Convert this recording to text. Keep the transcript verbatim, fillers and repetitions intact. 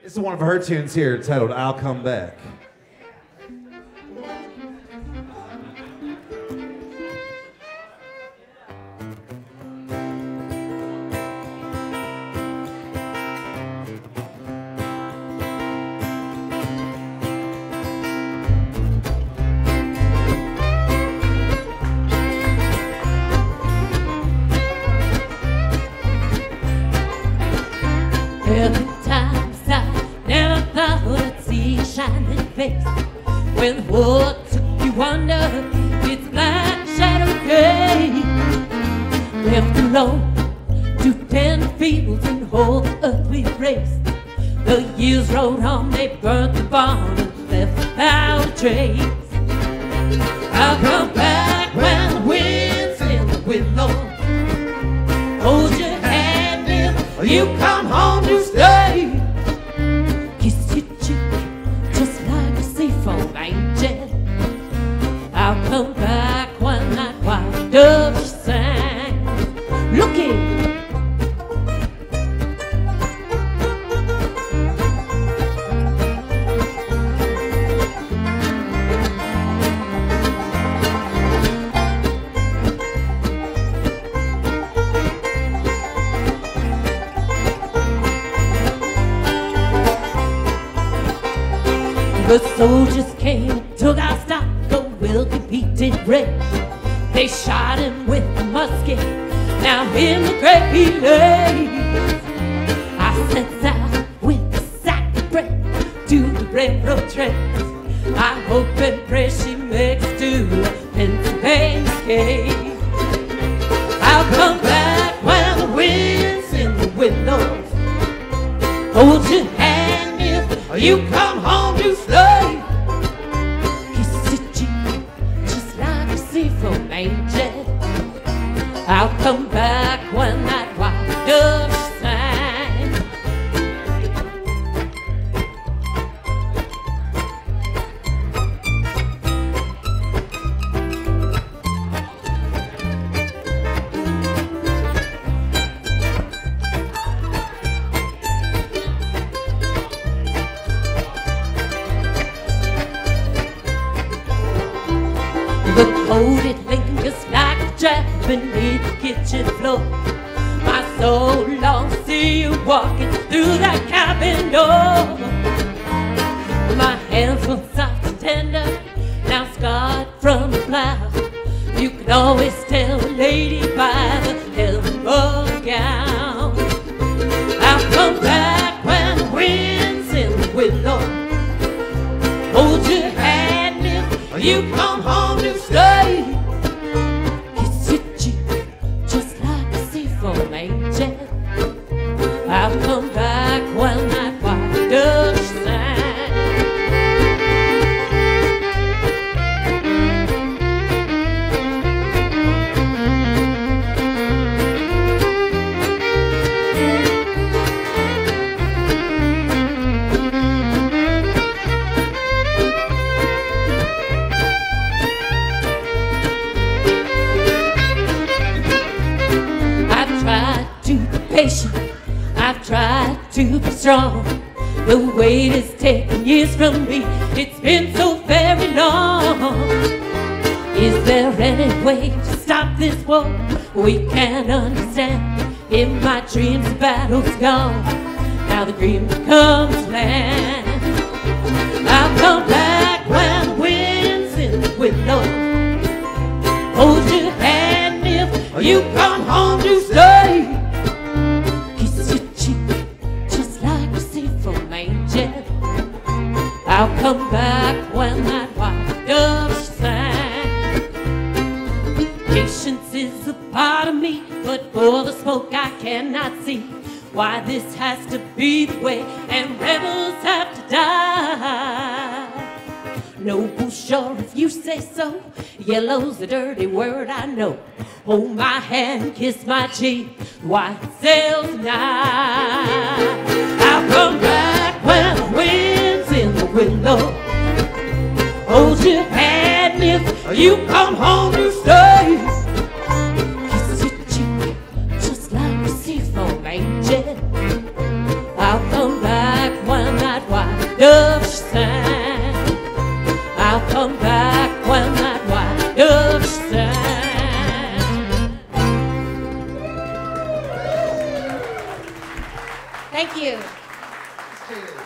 This is one of her tunes here titled I'll Come Back. When the world took you under its black shadow gray, left alone to tend the fields and hold the ugly race. The years rolled on, they burnt the barn and left without a trace. I'll come back when the wind's in the willow. Hold your hand if you come home to stay. I'll come back when that wild dove sang. Looking. The soldiers came and took our stock. Will competed race. They shot him with a musket. Now in the great he lays. I set south with a sack of bread to the railroad tracks. I hope and pray she makes it to Pennsylvania cave. I'll come back when the wind's in the willows. Hold your hand if you come home to stay. I'll come back when that wild dove sang. The cold it lingers like a trap beneath the kitchen floor. My soul longs to see you walking through that cabin door. My hands were soft and tender, now scarred from the plow. You can always tell a lady by the hem of a gown. I'll come back when the wind's in the willow. Hold your hand if you come home to stay. I'll come back when that wild dove sang. I've tried to be patient, I've tried to be strong. The weight is taking years from me. It's been so very long. Is there any way to stop this war? We can't understand. In my dreams the battle's gone. Now the dream becomes land. I'll come back when the wind's in the willow. Hold your hand if you come home to stay. I'll come back when that wild dove sang. Patience is a part of me, but for the smoke I cannot see why this has to be the way, and rebels have to die. Noble, sure if you say so. Yellow's a dirty word, I know. Hold my hand, kiss my cheek, white sails tonight. I'll come back when the wind's in the willow. Hold your hand if you come home to stay. Kiss your cheek just like a seafoam angel. I'll come back when dove sang. I'll come back when that white dove sang. Thank you.